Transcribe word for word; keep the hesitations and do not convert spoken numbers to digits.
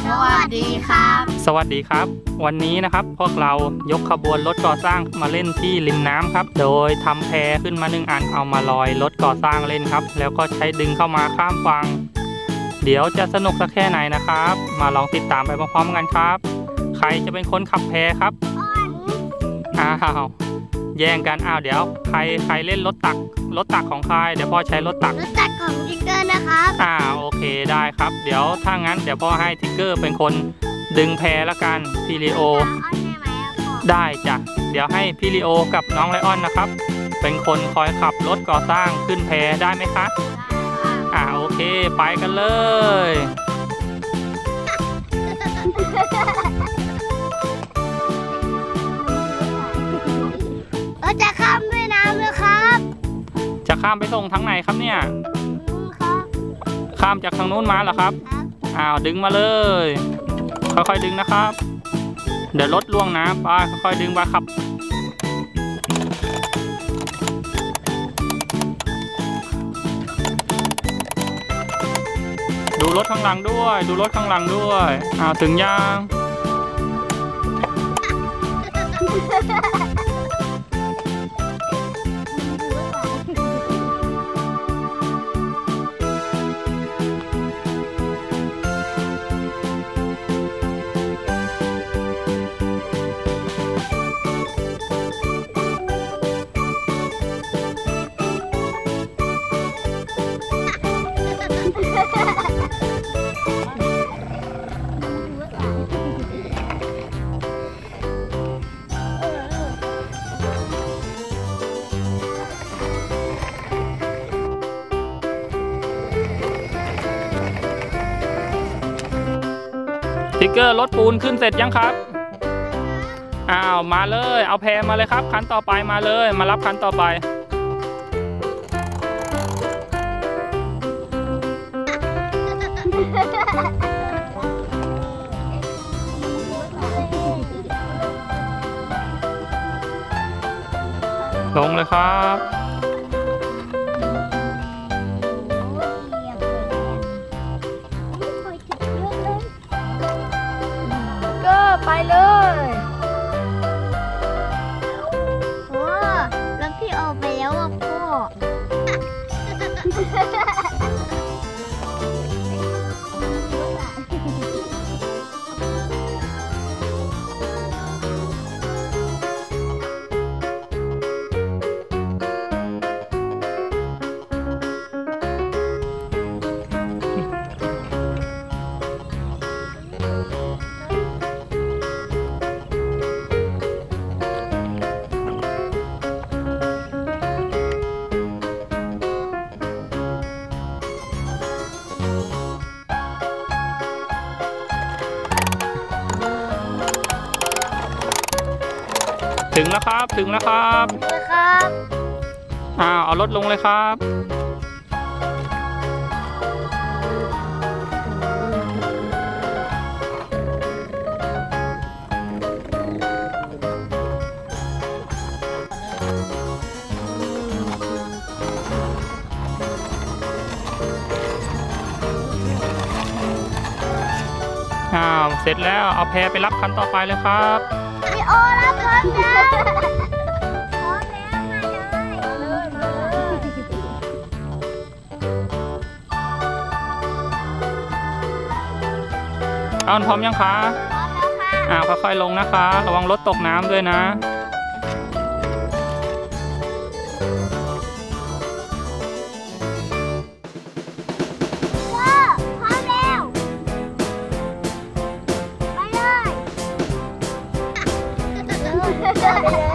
วัสดีครับสวัสดีครับวันนี้นะครับพวกเรายกขบวนรถก่อสร้างมาเล่นที่ริมน้ำครับโดยทำแพขึ้นมาหนึ่งอันเอามาลอยรถก่อสร้างเล่นครับแล้วก็ใช้ดึงเข้ามาข้ามฝั่งเดี๋ยวจะสนุกสักแค่ไหนนะครับมาลองติดตามไปพร้อมๆกันครับใครจะเป็นคนขับแพครับอ้าวแย่งกันอ้าวเดี๋ยวใครใครเล่นรถตักรถตักของใครเดี๋ยวพ่อใช้รถตักรถตักของทิกเกอร์นะครับอ่าโอเคได้ครับเดี๋ยวถ้างั้นเดี๋ยวพ่อให้ทิกเกอร์เป็นคนดึงแพละกันพี่ลีโอได้จ้ะเดี๋ยวให้พี่ลีโอกับน้องไลออนนะครับเป็นคนคอยขับรถก่อสร้างขึ้นแพได้ไหมคะอ่าโอเคไปกันเลยเราจะข้ามด้วยน้ำเลยครับจะข้ามไปส่งทางไหนครับเนี่ยข้ามจากทางนู้นมาเหรอครับอ้าวดึงมาเลยค่อยๆดึงนะครับเดี๋ยวรถล่วงน้ำไปค่อยๆดึงมาครับดูรถข้างหลังด้วยดูรถข้างหลังด้วยอ้าวถึงยังสติ๊กเกอร์รถปูนขึ้นเสร็จยังครับอ้าวมาเลยเอาแพมาเลยครับคันต่อไปมาเลยมารับคันต่อไปลงเลยครับไปเลยโอ้แล้วพี่ออกไปแล้วอ่ะพ่อถึงแล้วครับถึงแล้วครับครับอ้าวเอารถลงเลยครับอ้าวเสร็จแล้วเอาแพไปรับคันต่อไปเลยครับพี่โอรับรถนะพร้อมแล้วมาเลยเอาพร้อมยังคะพร้อมแล้วค่ะอ้าวค่อยๆลงนะคะระวังรถตกน้ำด้วยนะไปเลย